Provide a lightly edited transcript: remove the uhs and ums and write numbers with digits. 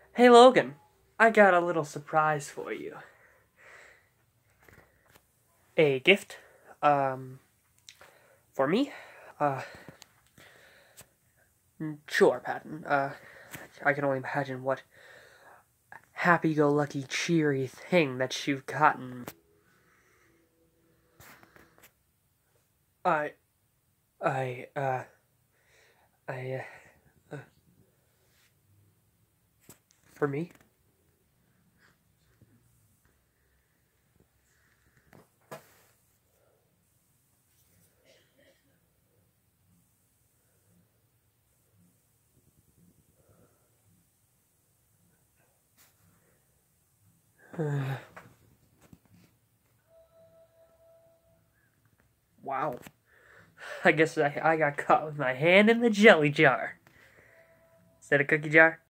Hey Logan, I got a little surprise for you. A gift? For me? Uh, sure, Patton. I can only imagine what happy-go-lucky, cheery thing that you've gotten. I, I, uh, I, for me? Wow. I guess I got caught with my hand in the jelly jar. Is that a cookie jar?